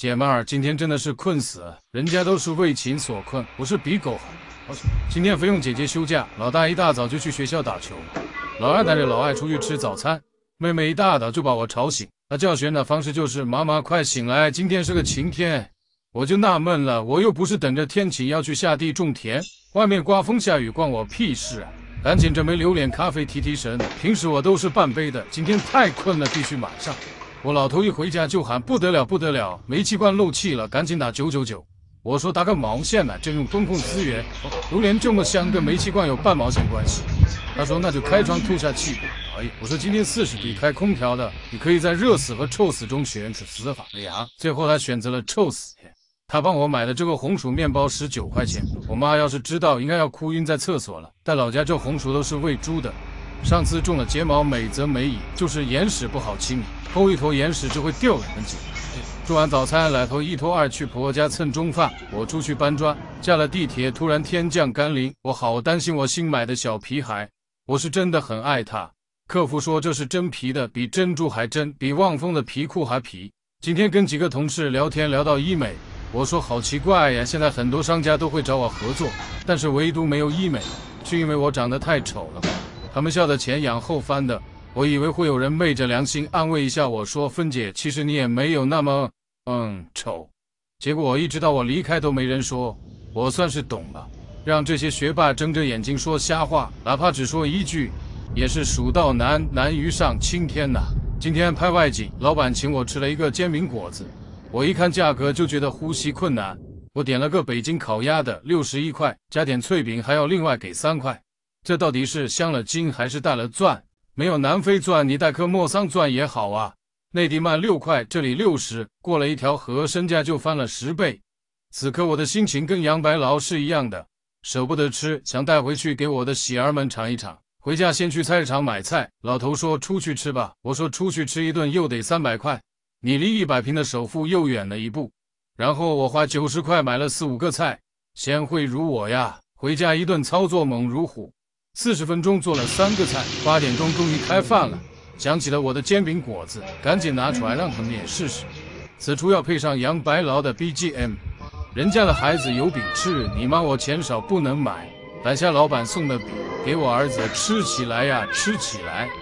姐们儿，今天真的是困死了，人家都是为情所困，我是比狗还。今天费用姐姐休假，老大一大早就去学校打球，老二带着老爱出去吃早餐，妹妹一大早就把我吵醒。她教学的方式就是妈妈快醒来，今天是个晴天。我就纳闷了，我又不是等着天晴要去下地种田，外面刮风下雨关我屁事啊！赶紧这杯榴莲咖啡提提神，平时我都是半杯的，今天太困了，必须满上。我老头一回家就喊不得了不得了，煤气罐漏气了，赶紧打999。我说打个毛线呢，正用公共资源，榴莲这么香，跟煤气罐有半毛钱关系？他说那就开窗吐下气。哎呀，我说今天40度开空调的，你可以在热死和臭死中选择死法呀。最后他选择了臭死。他帮我买的这个红薯面包19块钱，我妈要是知道，应该要哭晕在厕所了。在老家这红薯都是喂猪的。上次种了睫毛，美则美矣，就是眼屎不好清理，偷一坨眼屎就会掉两根筋。做完早餐，来头一拖二去婆婆家蹭中饭，我出去搬砖，下了地铁，突然天降甘霖，我好担心我新买的小皮孩，我是真的很爱它。客服说这是真皮的，比珍珠还真，比旺丰的皮裤还皮。今天跟几个同事聊天聊到医美，我说好奇怪呀，现在很多商家都会找我合作，但是唯独没有医美，是因为我长得太丑了吧？他们笑得前仰后翻的，我以为会有人昧着良心安慰一下我说，芬姐，其实你也没有那么丑。结果一直到我离开都没人说，我算是懂了，让这些学霸睁着眼睛说瞎话，哪怕只说一句，也是蜀道难，难于上青天呐。今天拍外景，老板请我吃了一个煎饼果子，我一看价格就觉得呼吸困难，我点了个北京烤鸭的61块，加点脆饼还要另外给3块。这到底是镶了金还是带了钻？没有南非钻，你带颗莫桑钻也好啊。内地卖6块，这里60，过了一条河，身价就翻了10倍。此刻我的心情跟杨白劳是一样的，舍不得吃，想带回去给我的喜儿们尝一尝。回家先去菜市场买菜，老头说出去吃吧，我说出去吃一顿又得300块，你离100平的首付又远了一步。然后我花90块买了4、5个菜，贤惠如我呀，回家一顿操作猛如虎。40分钟做了3个菜，8点钟终于开饭了。想起了我的煎饼果子，赶紧拿出来让他们也试试。此处要配上杨白劳的 BGM， 人家的孩子有饼吃，你妈我钱少不能买。买下老板送的饼，给我儿子吃起来呀，吃起来。